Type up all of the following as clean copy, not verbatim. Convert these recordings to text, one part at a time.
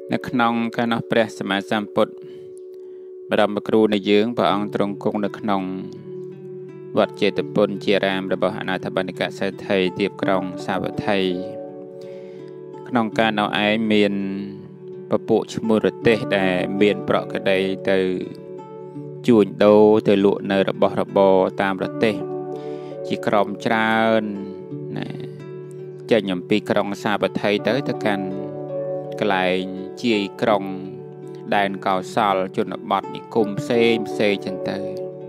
ในขนมการนับเปรียสมัยสัมพุทธบรมครูในยืงพระองค์ตรงคงในขนมวัดเจตปุญเจรามระบอนาถบันิกะไซไทยเตียบกรองสาวไทยขนมการเอาไอเมียนประปุชมุรเตแต่เมียนเปราะกระไดเตอจูนโดเตอลุในระบอตามประเทศจีกรอมจราอนจะหย่อมปีกรองสาวไทยเตอตะกันกลายจีกรองแดนเก่าซาลจนบัดนิคุมเซจันเตอ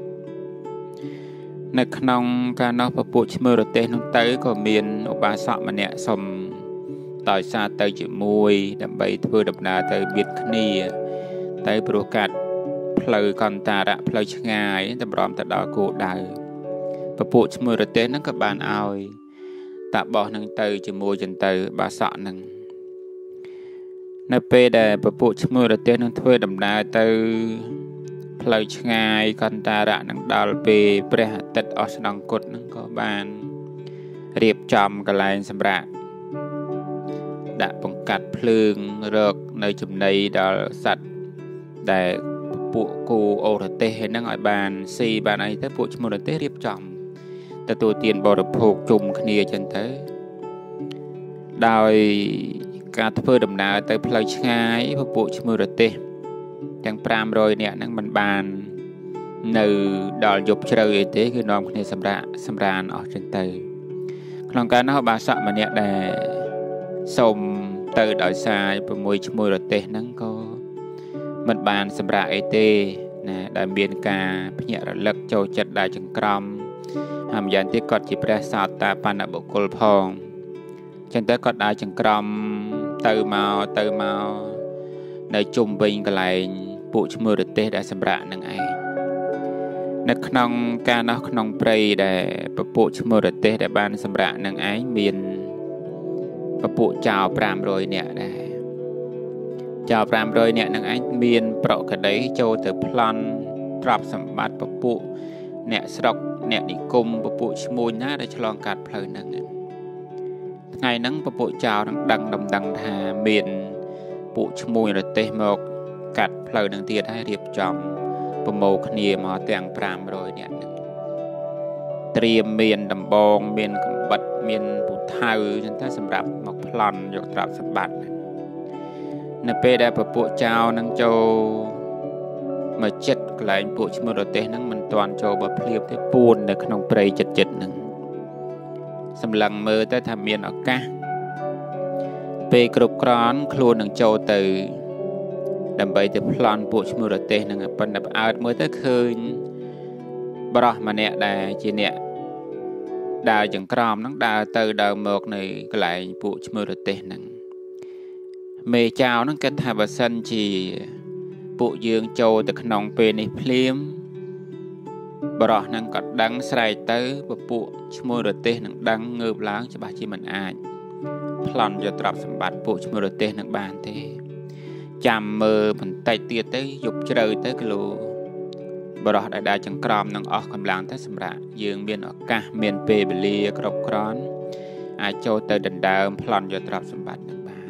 ในขนมการนับประปุชมุรเตนเตอก็เมียนอุบาสกมันเนี่ยสมต่อยซาเตยจุมวยดับใบเพื่อดับนาเตยเบียดขณีเตยโปรกัดเพลย์กันตาระเพลย์ชงายแต่บรอมแต่ดอกกูได้ประปุชมุรเตนั่งกับบานเอาตาบอกนั่งเตยจุมวยจนเตยบาสะนั่งในเปเดประปุชมุรเตนั่งเพื่อดับนาเตยเพลย์ชงายกันตาระนั่งดาวเปเปรหตัดอสนังกดนั่งก็บานเรียบจำกันลายสำราดะปงกัดเพลิงเลิกในจุดในดาวสัตว์แต่ปุกูโอรเตเห็นนั่งอ่อยบานซีบานไอแต่ปุชมุรเตเรียบจำแต่ตัวเตียนบริโภคจุ่มขณีจนเตโดยการเพื่อดำนาเตเพลย์ง่ายปุชมุรเตอย่างปรามโรยเนี่ยนั่งบานในดาวยุบเชลเอเตคือนอมขณีสำราญออกจนเตคลองการนับบาสะมันเนี่ยได้สมเตอดอยทรายประมวยชมวยรถเตนั่งก็มันบานสำราญเอเตนะได้เบียนกาพญาระลึกโจจัดได้จังกรมหามยันที่กอดจีประสาทตาปานบุกลพองจันเตกอดได้จังกรมเตอเมาในจุ่มบิงกลายปุชมวยรถเตได้สำราญนั่งไอในขนมการนักขนมเปรย์ได้ประปุชมวยรถเตได้บานสำราญนั่งไอเบียนประปุเจ้าปรามโรยเนี่ยได้เจ้าปรามโรยเนี่ยนังไอ้เมียนเปราะกระไดโจเตอพลันตรับสมบัติประปุเนี่ยสระเนี่ยนิคมประปุชมูลน่าได้ฉลองการเพลินนั่งไงนั่งประปุเจ้าดังทาเมียนปุชมูลระเตมกกัดเพลินนั่งเตียได้เรียบจอมประโมคเนียมาแต่งปรามโรยเนี่ยเตรียมเมียนดำบองเมียนกบัดเมียนปุไทยจนถ้าสำหรับหมกพลันยกตรับสมบัติในเปได้ประปุเจ้านั่งโจมาเจ็ดกลายปุชมรเตนั่งมันตอนโจบเพลียบที่ปูนในขนมเปรย์เจ็ดหนึ่งสำลังมือแต่ทำเมียนออกกะเปกรุบกรอนครูนั่งโจตือดำใบแต่พลันปุชมรเตนั่งปันดับอาดมือแต่คืนบรอมาเนี่ยได้จีเนี่ยดาวจังกรอมนั่งดาวเตอดาวหมกในกลายปุชมรเตนั่งเมเจ้านั่งกันทาบสันจีปุยืงโจแต่ขนมเปในเพลียมบรอนั่งกัดดังใส่เตอปุชมรเตนั่งดังเงือบล้างจะบาจีมันอายพลันจะตรับสมบัติปุชมรเตนั่งบานเตจำมือมันไตเตียเตยุบเจริญเตกลูบรอได้จังกรอมนั่งออกกำลังทัศระยืงเมียนออกกะเมียนเปเบลีกรบกรอนอาโจเตอดันดาวพลันยตรับสมบัตินั่งบาน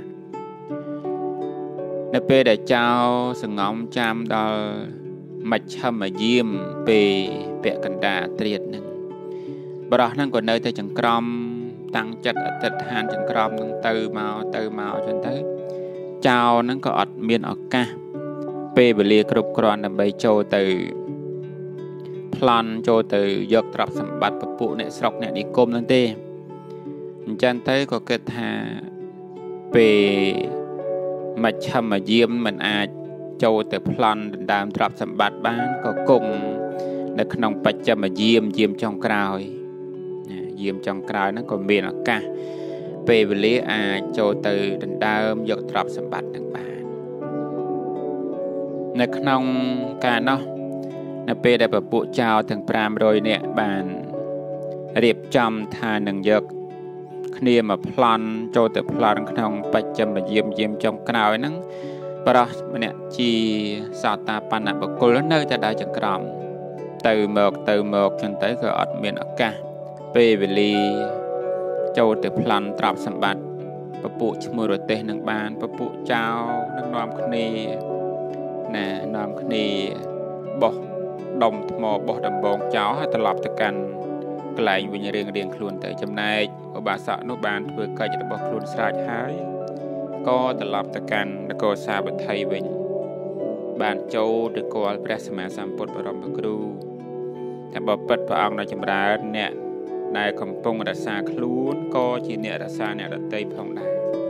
ในเปได้เจ้าสงอมจามดอลมัชมาเยี่ยมเปะกันดาเตรียดหนึ่งบรอนั่งก่อนเนยแต่จังกรอมตั้งจัดจัดทานจังกรอมนั่งเตอเมาจนเตอเจ้านั่งก็อดเมียนออกกะเปเบลีกรบกรอนในใบโจเตอพลันโจเตยกตรับสมบัติประปุเนี่ยสระเนี่ยนิคมนั่นเต้จันเต้ก็เกิดหาเปมาชมาเยี่ยมมันอาจโจเตพลันดามตรับสมบัติบ้านก็กงในขนมปัจจมาเยี่ยมจองกราวเยี่ยมจองกราวนั่นก็เมียนอากาเปเวลีอาโจเตดามยกตรับสมบัติต่างบ้านในขนมการเนาะในเปได้ประปุเจ้าถึงปรามโรยเนี่ยบานเรียบจำทาหนึ่งยกขณีมาพลันโจเตพลันขนมปัจจมาเยี่ยมจองกราวนั่งปรมันเนี่ยจีสาตาปันบุกลเนอจะได้จังกรอมเติมหมกจนเตยก็อัดเมียนอากาเปเวลีโจเตพลันตรับสมบัติពពុឈ្មោះរទេសនឹងបានពពុចៅនឹងនាំគ្នាណានាំគ្នាបោះដុំថ្មបោះដំបងចោលហើយត្រឡប់ទៅកាន់កន្លែងវិញរៀងខ្លួនទៅចំណែកឧបាសកនោះបានធ្វើកិច្ចរបស់ខ្លួនស្រេចហើយក៏ត្រឡប់ទៅកាន់នគរសាវត្ថីវិញបានចូលទៅគាល់ព្រះសម្មាសម្ពុទ្ធបរមគ្រូតែបពិតព្រះអង្គនៅចម្រើនអ្នកដែលកំពុងរក្សាខ្លួនក៏ជាអ្នករក្សាអ្នកដទៃផងដែរ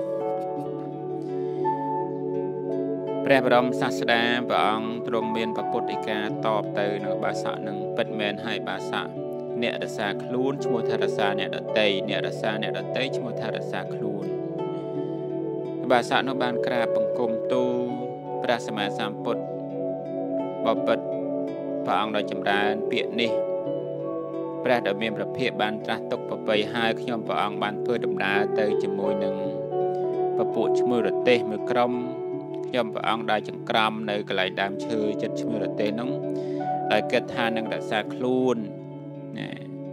ព្រះបរមសាស្តាព្រះអង្គទ្រង់មានប្រពុតិកាតបទៅនៅបាសកនឹងពិតមែនហើយបាសកអ្នករក្សាខ្លួនឈ្មោះថារក្សាអ្នកដទៃអ្នករក្សាអ្នកដទៃឈ្មោះថារក្សាខ្លួនបាសកនោះបានក្រាបបង្គំទូលព្រះសម្មាសម្ពុទ្ធបពិតព្រះអង្គដ៏ចម្រើនពាក្យនេះព្រះដ៏មានព្រះភិក្ខបានត្រាស់ទុកប្រពៃហើយខ្ញុំព្រះអង្គបានធ្វើដំណើរទៅជាមួយនឹងពពួកឈ្មោះរទេសមួយក្រុមខ្ញុំព្រះអង្គដែលចង្ក្រមនៅកន្លែងដើមឈើចិត្តឈ្មោះរទេសនោះដោយគិតថានឹងរក្សាខ្លួនណា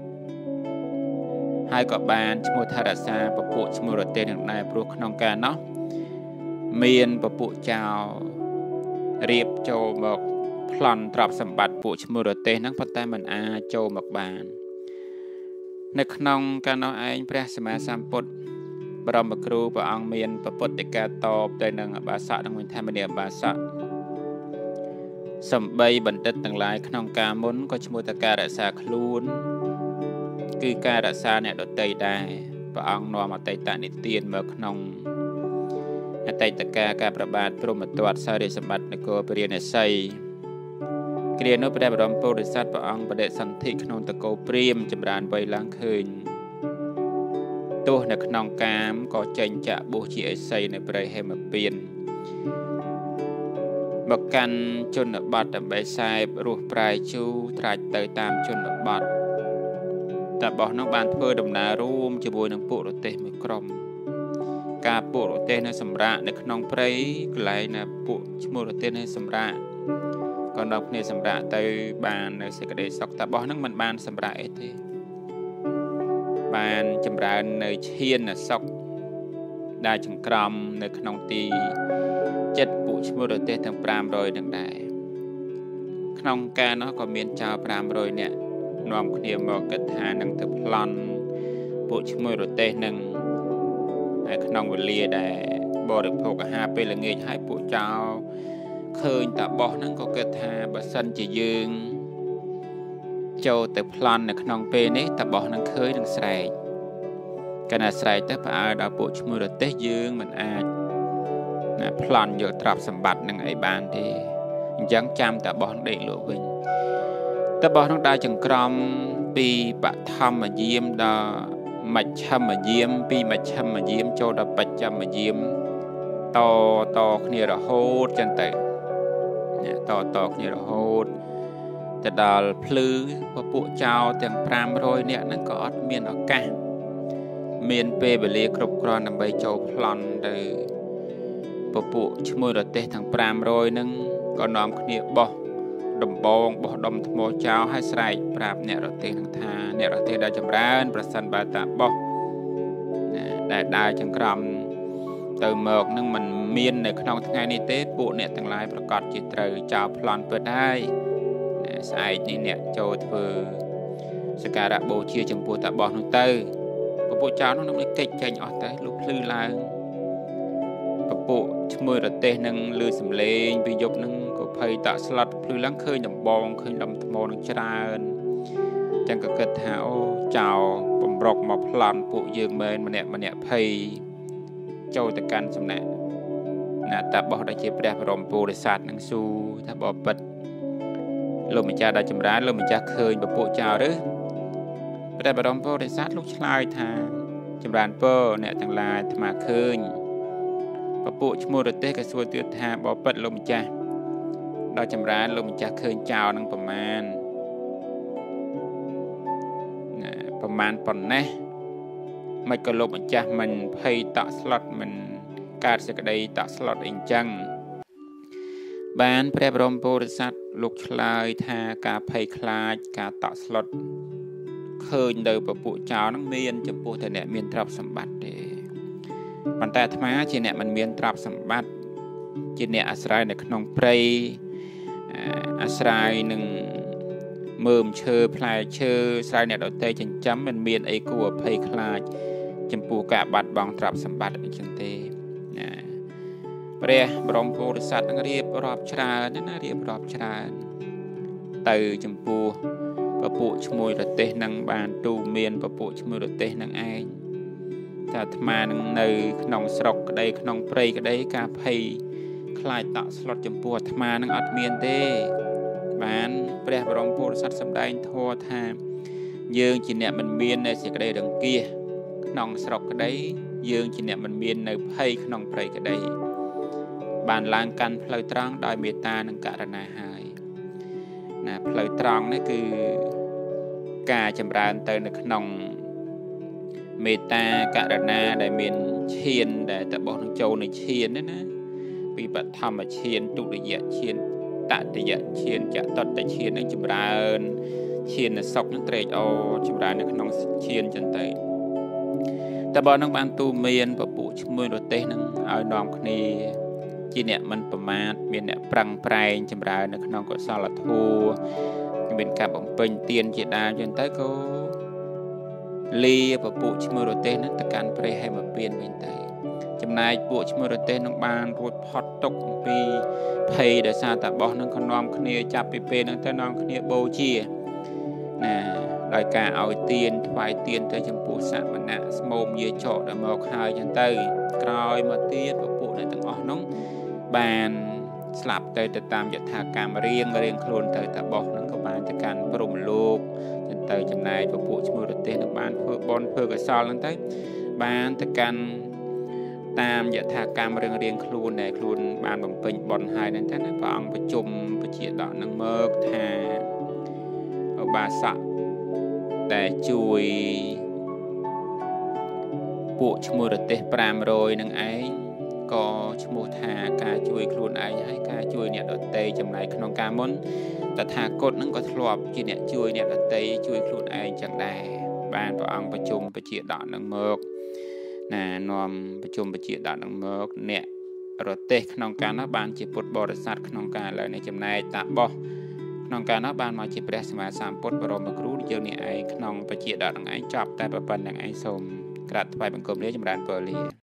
ហើយក៏បានឈ្មោះថារក្សាពពួកឈ្មោះរទេសនឹងដែរព្រោះក្នុងការនោះមានពពួកចៅរៀបចូលមកប្លន់ទ្រព្យសម្បត្តិពួកឈ្មោះរទេសហ្នឹងប៉ុន្តែមិនអាចចូលមកបាននៅក្នុងកាលនោះឯងព្រះសម្មាសម្ពុទ្ធបរមគ្រូព្រះអង្គមានប្រពុតិកាតបទៅនឹងអបាសកនឹងវិញថាមនីអបាសកសំបីបណ្ឌិតទាំងឡាយក្នុងការមុនក៏ឈ្មោះថាការរក្សាខ្លួនគឺការរក្សាអ្នកដទៃដែរព្រះអង្គនាំអតីតនិទានមកក្នុងអតីតកាលការប្របាទព្រហ្មទត្តសារិសម្បត្តិនគរពរាណសីគ្រានោះព្រះបរមពុទ្ធិស័តព្រះអង្គបដិសន្ធិក្នុងតកោព្រាមចម្រើនវ័យឡើងឃើញទោះនៅក្នុងកាមក៏ចេញចាក់បួសជាឥសីនៅព្រៃហេមពៀនមកកាន់ជនបទដើម្បីសែបរស់ប្រែជូរត្រាច់ទៅតាមជនបទតែបោះនោះបានធ្វើដំណើររួមជាមួយនឹងពួករទេសមួយក្រុមការពួករទេសនៅសម្រាកនៅក្នុងព្រៃកន្លែងណាពួកឈ្មោះរទេសនៅសម្រាកក៏នាំគ្នាសម្រាកទៅបាននៅសេចក្តីសុខតែបោះហ្នឹងមិនបានសម្រាកអីទេបានចម្រើននៅឈានសុខដែលចង្ក្រមនៅក្នុងទីចិត្តពួកឈ្មោះរទេសទាំង500នឹងដែរក្នុងការនោះក៏មានចៅ500នាក់នាំគ្នាមកគិតថានឹងទៅប្លន់ពួកឈ្មោះរទេសនឹងហើយក្នុងវេលាដែលបរិភោគអាហារពេលល្ងាចហើយពួកចៅឃើញតាបោះហ្នឹងក៏គិតថាបើសិនជាយើងចូលទៅប្លន់នៅក្នុងពេលនេះតាបោះហ្នឹងឃើញនឹងស្រែកកាលណាស្រែកទៅផ្អើលដល់ពួកឈ្មោះរទេសយើងមិនអាចណាប្លន់យកទ្រព្យសម្បត្តិនឹងអីបានទេអញ្ចឹងចាំតាបោះដេកលក់វិញតាបោះហ្នឹងដើរចង្ក្រមពីបឋមយាមដល់មជ្ឈមយាមពីមជ្ឈមយាមចូលដល់បច្ចំយាមតគ្នារហូតចឹងទៅតគ្នារហូតទៅដល់ភ្លឺពពួកចៅទាំង500នាក់ហ្នឹងក៏អត់មានឱកាសមានពេលវេលាគ្រប់គ្រាន់ដើម្បីចូលប្លន់ទៅពពួកឈ្មោះរទេសទាំង500ហ្នឹងក៏នាំគ្នាបោះដំបងបោះដុំថ្មចោលឲ្យស្រែកប្រាប់អ្នករទេសនឹងថាអ្នករទេសដែលចម្រើនប្រសិនបើតាបោះដែលដើរចង្ក្រមទៅមកនឹងមិនមាននៅក្នុងថ្ងៃនេះទេពួកអ្នកទាំងឡាយប្រកាសជាត្រូវចោលប្លន់ពិតហើយស្អែកនេះអ្នកចូលធ្វើសក្ការៈបូជាចំពោះតាបោះនោះទៅពពួកចោលនោះនឹងគេចចេញអស់ទៅលុះភ្លឺឡើងពពួកឈ្មោះរទេសនឹងលឺសំឡេងពីយប់នឹងក៏ភ័យតាក់ស្លាត់ភ្លឺឡើងឃើញដំបងឃើញដុំថ្មនឹងច្រើនចឹងក៏គិតថាអូចោលបំរុកមកប្លន់ពួកយើងមែនម្នាក់ភ័យចូលទៅកាន់សំណាក់ណាតាបោះដែលជាព្រះបរមពុរិស័ទនឹងស៊ូថាបបិទ្ធលោកម្ចាស់ដែលចម្រើនលោកម្ចាស់ឃើញពពួកចោលឬព្រះបរមពុរិស័ទលោកឆ្លើយថាចម្រើនពរអ្នកទាំងឡាយអាត្មាឃើញពពួកឈ្មោះរទេសក៏សួរទៀតថាបបិទ្ធលោកម្ចាស់ដល់ចម្រើនលោកម្ចាស់ឃើញចោលនឹងប្រមាណប៉ុណ្ណេះមិនក៏លោកម្ចាស់មិនភ័យតាក់ស្លុតមិនកើតសេចក្តីតាក់ស្លុតអីចឹងបានព្រះបរមពុរិស័ទលោកឆ្លើយថាការភ័យខ្លាចការតាក់ស្លុតឃើញនៅពពួកចោលនឹងមានចំពោះតែអ្នកមានទ្រព្យសម្បត្តិទេប៉ុន្តែអាត្មាជាអ្នកមិនមានទ្រព្យសម្បត្តិជាអ្នកអាស្រ័យនៅក្នុងព្រៃអាស្រ័យនឹងមើមឈើផ្លែឈើស្រ័យអ្នកដទៃចិញ្ចឹមមិនមានអីគួរអភ័យខ្លាចចំពោះការបាត់បង់ទ្រព្យសម្បត្តិអីចឹងទេណាព្រះបរមពុទ្ធសាសនារៀបរាប់ច្រើនណារៀបរាប់ច្រើនទៅចំពោះពពួកឈ្មោះរទេសនឹងបានទូមានពពួកឈ្មោះរទេសនឹងឯងតែអាត្មានឹងនៅក្នុងស្រុកក្តីក្នុងព្រៃក្តីការភ័យខ្លាចតក់ស្លុតចំពោះអាត្មានឹងអត់មានទេបានព្រះបរមពុទ្ធសាសនាសម្ដែងធម៌ថាយើងជាអ្នកមិនមាននៅសេចក្តីរង្គៀសក្នុងស្រុកក្តីយើងជាអ្នកមិនមាននៅភ័យក្នុងព្រៃក្តីបានឡើងកាន់ផ្លូវត្រង់ដោយមេត្តានិងករុណាហើយណាផ្លូវត្រង់នេះគឺការចម្រើនទៅនៅក្នុងមេត្តាករុណាដែលមានឈានដែលតបោះនឹងចូលនៅឈាននេះណាពីបឋមឈានទុតិយឈានតតិយឈានចតុតឈាននឹងចម្រើនឈាននៅសុខនឹងត្រេកអរចម្រើននៅក្នុងឈានចន្ទៃតបនឹងបានទូមានពពួកឈ្មោះរទេសនឹងឲ្យនាំគ្នាជាអ្នកមិនប្រមាទមានអ្នកប្រឹងប្រែងចម្រើននៅក្នុងកុសលធម៌មានការបំពេញទានជាដើមចឹងទៅក៏លាពពួកឈ្មោះរទេសនឹងទៅកាន់ព្រះហេមពៀនវិញទៅចំណែកពួកឈ្មោះរទេសនឹងបានរួចផុតទុកអំពីភ័យដោយសារតែបោះនឹងក៏នាំគ្នាចាប់ពីពេលនឹងទៅនាំគ្នាបូជាណាដោយការឲ្យទានថ្វាយទានទៅចំពោះសមណៈស្មោមយាចកដល់មកហើយចឹងទៅក្រោយមកទៀតពពួកអ្នកទាំងអស់នោះបានស្លាប់ទៅតាមយថាកម្មរៀងខ្លួនទៅតែបោះនឹងក៏បានទៅកាន់ព្រហ្មលោកចឹងទៅចំណែកពពួកឈ្មោះរទេសនឹងបានធ្វើបុណ្យធ្វើកុសលហ្នឹងទៅបានទៅកាន់តាមយថាកម្មរៀងខ្លួនដែលខ្លួនបានបំពេញបុណ្យហើយហ្នឹងទៅណាព្រះអង្គប្រជុំពជាដកនឹងមកថាឧបាសកដែលជួយពួកឈ្មោះរទេស500នឹងឯងក៏ឈ្មោះថាការជួយខ្លួនឯងហើយការជួយអ្នកដទៃចំណែកក្នុងការមុនតថាគតនឹងក៏ធ្លាប់ជាអ្នកជួយអ្នកដទៃជួយខ្លួនឯងចឹងដែរបានព្រះអង្គប្រជុំពជាដកនឹងមកណានាំប្រជុំពជាដកនឹងមកអ្នករទេសក្នុងការនោះបានជាពុទ្ធបរិស័ទក្នុងការឡើយនៃចំណែកតាបោះក្នុងការនោះបានមកជាព្រះសម្មាសម្ពុទ្ធបរមគ្រូយើងនេះឯងក្នុងពជាដកនឹងឯងចប់តែប៉ុណ្្នឹងឯងសូមក្រាបថ្វាយបង្គំលាចម្រើនពរលា